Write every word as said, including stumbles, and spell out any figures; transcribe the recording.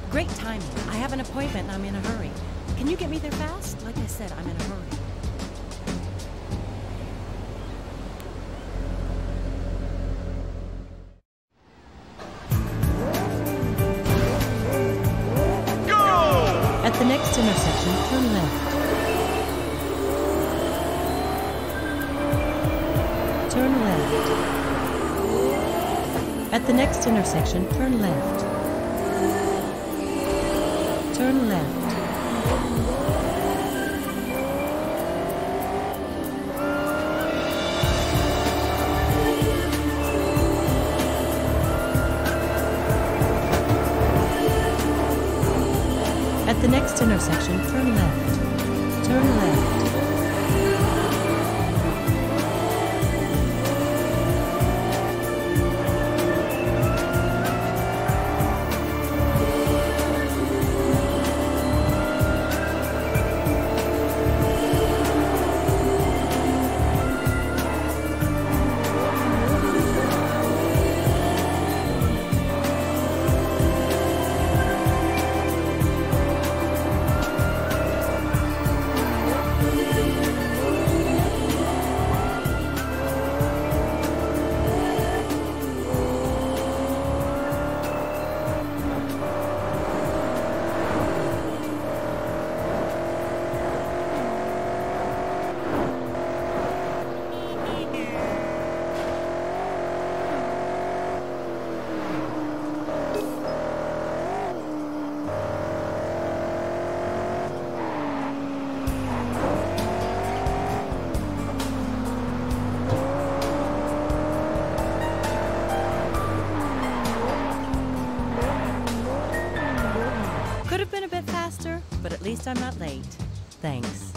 Great timing. I have an appointment and I'm in a hurry. Can you get me there fast? Like I said, I'm in a hurry. At the next intersection, turn left. Turn left. At the next intersection, turn left. Turn left. At the next intersection, turn left. Turn left. Could have been a bit faster, but at least I'm not late. Thanks.